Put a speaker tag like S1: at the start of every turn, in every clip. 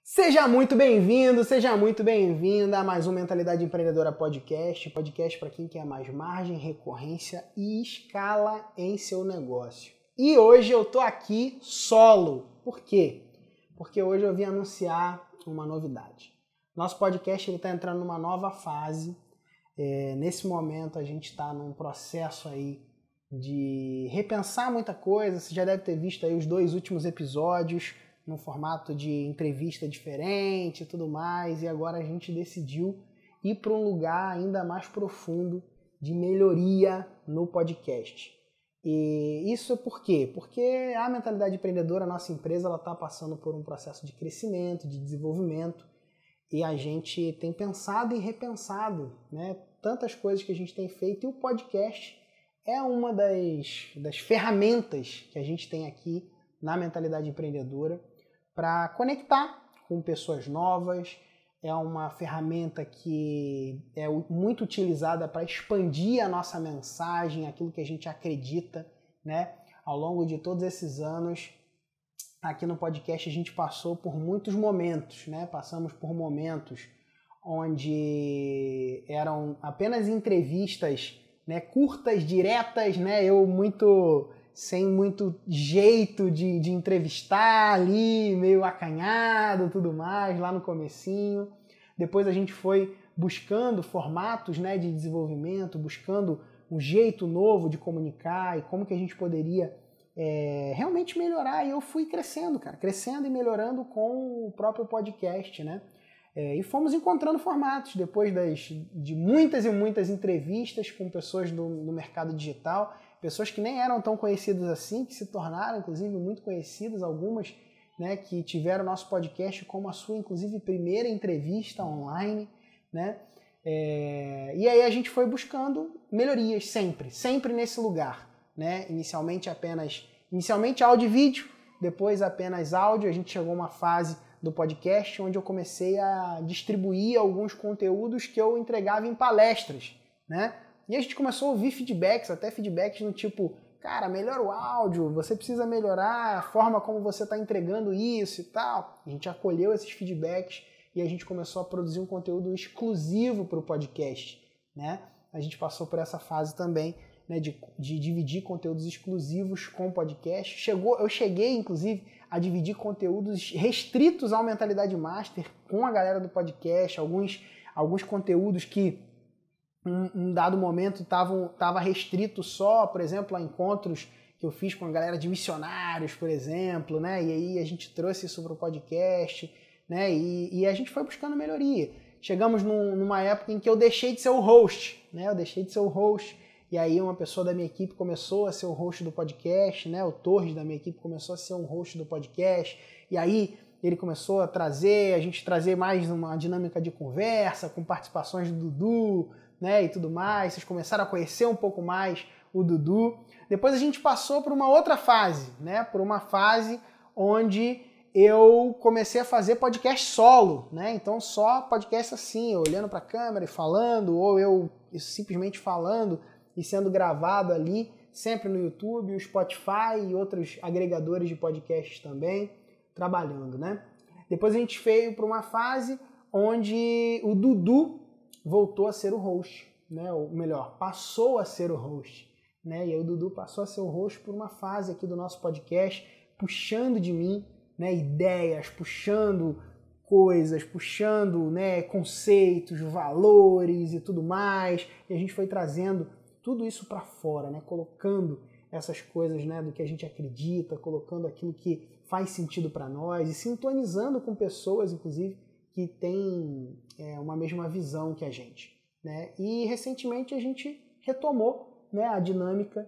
S1: Seja muito bem-vindo, seja muito bem-vinda a mais um Mentalidade Empreendedora Podcast. Podcast para quem quer mais margem, recorrência e escala em seu negócio. E hoje eu tô aqui solo. Por quê? Porque hoje eu vim anunciar uma novidade. Nosso podcast está entrando numa nova fase. Nesse momento a gente está num processo aí de repensar muita coisa. Você já deve ter visto aí os 2 últimos episódios num formato de entrevista diferente e tudo mais, e agora a gente decidiu ir para um lugar ainda mais profundo de melhoria no podcast. E isso por quê? Porque a Mentalidade Empreendedora, a nossa empresa, ela está passando por um processo de crescimento, de desenvolvimento, e a gente tem pensado e repensado, né, tantas coisas que a gente tem feito, e o podcast é uma das ferramentas que a gente tem aqui na Mentalidade Empreendedora para conectar com pessoas novas. É uma ferramenta que é muito utilizada para expandir a nossa mensagem, aquilo que a gente acredita, né? Ao longo de todos esses anos, aqui no podcast a gente passou por muitos momentos, né? Passamos por momentos onde eram apenas entrevistas, né? Curtas, diretas, né? Sem muito jeito de entrevistar ali, meio acanhado e tudo mais, lá no comecinho. Depois a gente foi buscando formatos, né, de desenvolvimento, buscando um jeito novo de comunicar e como que a gente poderia realmente melhorar. E eu fui crescendo, cara, crescendo e melhorando com o próprio podcast, né? E fomos encontrando formatos depois de muitas e muitas entrevistas com pessoas no mercado digital, pessoas que nem eram tão conhecidas assim, que se tornaram, inclusive, muito conhecidas, algumas, né, que tiveram nosso podcast como a sua, inclusive, primeira entrevista online, né? E aí a gente foi buscando melhorias sempre nesse lugar, né? Inicialmente áudio e vídeo, depois apenas áudio. A gente chegou a uma fase do podcast onde eu comecei a distribuir alguns conteúdos que eu entregava em palestras, né? E a gente começou a ouvir feedbacks, até feedbacks no tipo, cara, melhora o áudio, você precisa melhorar a forma como você está entregando isso e tal. A gente acolheu esses feedbacks e a gente começou a produzir um conteúdo exclusivo para o podcast, né? A gente passou por essa fase também, né, de dividir conteúdos exclusivos com o podcast. Eu cheguei, inclusive, a dividir conteúdos restritos ao Mentalidade Master com a galera do podcast, alguns conteúdos que um dado momento estava restrito só, por exemplo, a encontros que eu fiz com a galera de missionários, por exemplo, né? E aí a gente trouxe isso para o podcast, né? E a gente foi buscando melhoria. Chegamos numa época em que eu deixei de ser o host, né? Eu deixei de ser o host, e aí uma pessoa da minha equipe começou a ser o host do podcast, né? O Torres da minha equipe começou a ser um host do podcast, e aí ele começou a gente trazer mais uma dinâmica de conversa, com participações do Dudu, né, e tudo mais. Vocês começaram a conhecer um pouco mais o Dudu. Depois a gente passou por uma outra fase, né, por uma fase onde eu comecei a fazer podcast solo, né, então só podcast assim, olhando para a câmera e falando, ou eu simplesmente falando e sendo gravado ali, sempre no YouTube, o Spotify e outros agregadores de podcasts também, trabalhando, né. Depois a gente veio para uma fase onde o Dudu voltou a ser o host, né? Ou melhor, passou a ser o host, né? E aí o Dudu passou a ser o host por uma fase aqui do nosso podcast, puxando de mim, né, ideias, puxando coisas, puxando, né, conceitos, valores e tudo mais. E a gente foi trazendo tudo isso para fora, né? Colocando essas coisas, né, do que a gente acredita, colocando aquilo que faz sentido para nós e sintonizando com pessoas, inclusive, que tem uma mesma visão que a gente, né? E recentemente a gente retomou, né, a dinâmica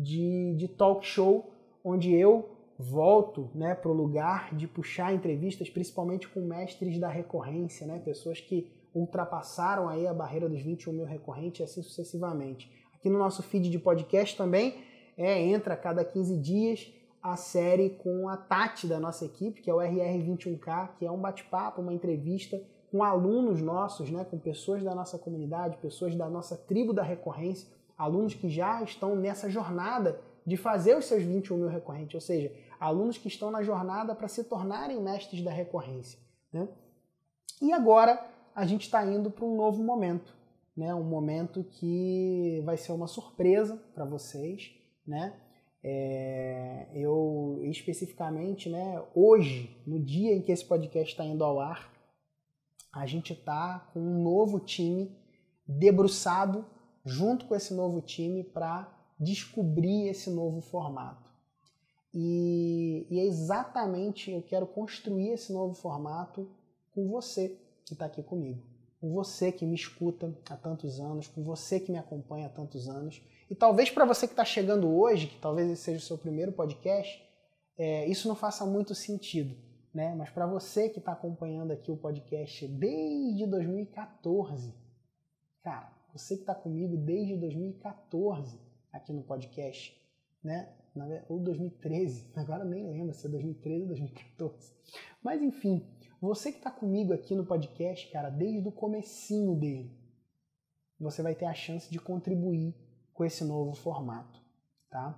S1: de talk show, onde eu volto, né, para o lugar de puxar entrevistas, principalmente com mestres da recorrência, né, pessoas que ultrapassaram aí a barreira dos 21 mil recorrentes e assim sucessivamente. Aqui no nosso feed de podcast também entra a cada 15 dias a série com a Tati da nossa equipe, que é o RR21K, que é um bate-papo, uma entrevista com alunos nossos, né, com pessoas da nossa comunidade, pessoas da nossa tribo da recorrência, alunos que já estão nessa jornada de fazer os seus 21 mil recorrentes, ou seja, alunos que estão na jornada para se tornarem mestres da recorrência. né? E agora a gente está indo para um novo momento, né? Um momento que vai ser uma surpresa para vocês, né? Eu especificamente, né, hoje, no dia em que esse podcast está indo ao ar, a gente está com um novo time debruçado junto com esse novo time para descobrir esse novo formato. E é exatamente, eu quero construir esse novo formato com você que está aqui comigo, com você que me escuta há tantos anos, com você que me acompanha há tantos anos. E talvez para você que está chegando hoje, que talvez esse seja o seu primeiro podcast, isso não faça muito sentido, né? Mas para você que está acompanhando aqui o podcast desde 2014, cara, você que está comigo desde 2014 aqui no podcast, né? Ou 2013, agora nem lembro se é 2013 ou 2014. Mas enfim, você que está comigo aqui no podcast, cara, desde o comecinho dele, você vai ter a chance de contribuir com esse novo formato, tá?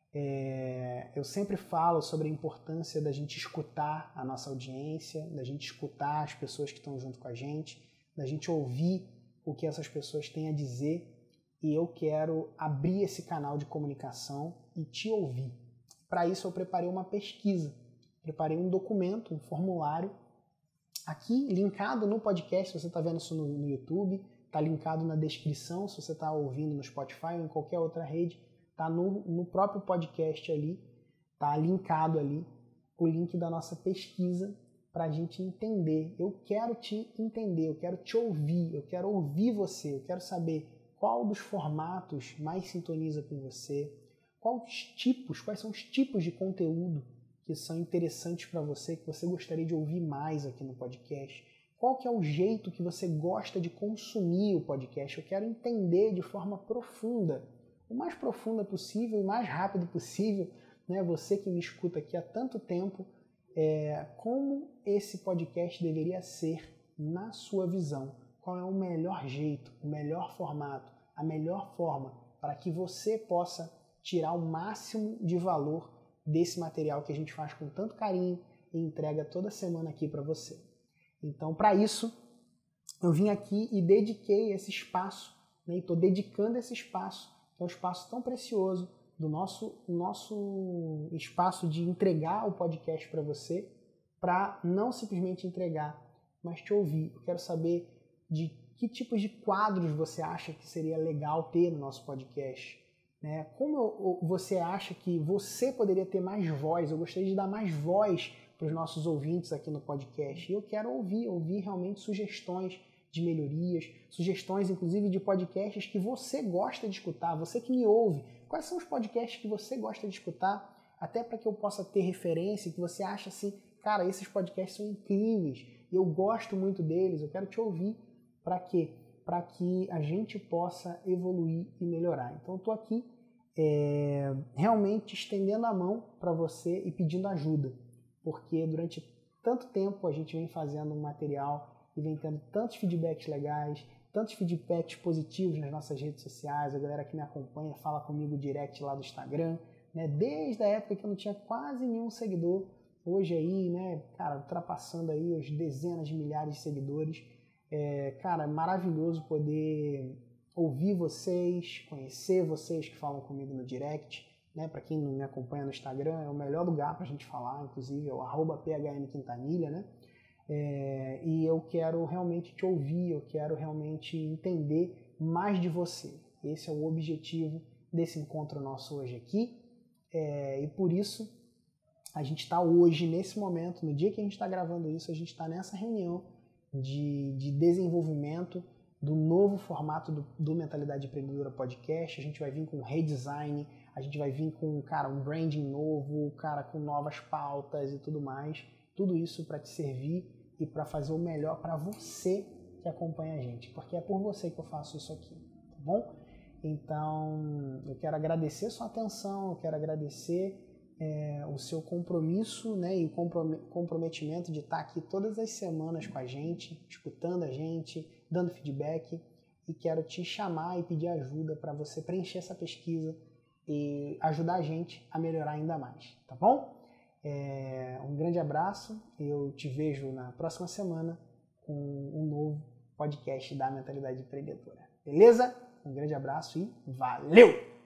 S1: Eu sempre falo sobre a importância da gente escutar a nossa audiência, da gente escutar as pessoas que estão junto com a gente, da gente ouvir o que essas pessoas têm a dizer, e eu quero abrir esse canal de comunicação e te ouvir. Para isso eu preparei uma pesquisa, preparei um documento, um formulário, aqui linkado no podcast, se você está vendo isso no YouTube, está linkado na descrição, se você está ouvindo no Spotify ou em qualquer outra rede, está no próprio podcast ali, está linkado ali o link da nossa pesquisa para a gente entender. Eu quero te entender, eu quero te ouvir, eu quero ouvir você, eu quero saber qual dos formatos mais sintoniza com você, quais são os tipos de conteúdo que são interessantes para você, que você gostaria de ouvir mais aqui no podcast. Qual que é o jeito que você gosta de consumir o podcast? Eu quero entender de forma profunda, o mais profunda possível e mais rápido possível, né? Você que me escuta aqui há tanto tempo, como esse podcast deveria ser na sua visão. Qual é o melhor jeito, o melhor formato, a melhor forma para que você possa tirar o máximo de valor desse material que a gente faz com tanto carinho e entrega toda semana aqui para você. Então, para isso, eu vim aqui e dediquei esse espaço, né, e estou dedicando esse espaço, que é um espaço tão precioso do nosso espaço de entregar o podcast para você, para não simplesmente entregar, mas te ouvir. Eu quero saber de que tipos de quadros você acha que seria legal ter no nosso podcast. Né? Como você acha que você poderia ter mais voz? Eu gostaria de dar mais voz para os nossos ouvintes aqui no podcast. E eu quero ouvir realmente sugestões de melhorias, sugestões inclusive de podcasts que você gosta de escutar, você que me ouve. Quais são os podcasts que você gosta de escutar? Até para que eu possa ter referência, que você acha assim, cara, esses podcasts são incríveis, eu gosto muito deles, eu quero te ouvir. Para quê? Para que a gente possa evoluir e melhorar. Então eu estou aqui realmente estendendo a mão para você e pedindo ajuda, porque durante tanto tempo a gente vem fazendo um material e vem tendo tantos feedbacks legais, tantos feedbacks positivos nas nossas redes sociais, a galera que me acompanha fala comigo direct lá do Instagram, né? Desde a época que eu não tinha quase nenhum seguidor, hoje aí, né, cara, ultrapassando aí as dezenas de milhares de seguidores. Cara, é maravilhoso poder ouvir vocês, conhecer vocês que falam comigo no direct, né? Para quem não me acompanha no Instagram, é o melhor lugar para a gente falar, inclusive é o @phmquintanilha, né? E eu quero realmente te ouvir, eu quero realmente entender mais de você. Esse é o objetivo desse encontro nosso hoje aqui, e por isso a gente está hoje, nesse momento, no dia que a gente está gravando isso, a gente está nessa reunião de desenvolvimento do novo formato do Mentalidade Empreendedora Podcast. A gente vai vir com redesign, a gente vai vir com, cara, um branding novo, cara, com novas pautas e tudo mais. Tudo isso para te servir e para fazer o melhor para você que acompanha a gente, porque é por você que eu faço isso aqui, tá bom? Então, eu quero agradecer a sua atenção, eu quero agradecer o seu compromisso, né, e o comprometimento de estar aqui todas as semanas com a gente, escutando a gente, dando feedback, e quero te chamar e pedir ajuda para você preencher essa pesquisa e ajudar a gente a melhorar ainda mais, tá bom? Um grande abraço, eu te vejo na próxima semana com um novo podcast da Mentalidade Empreendedora. Beleza? Um grande abraço e valeu!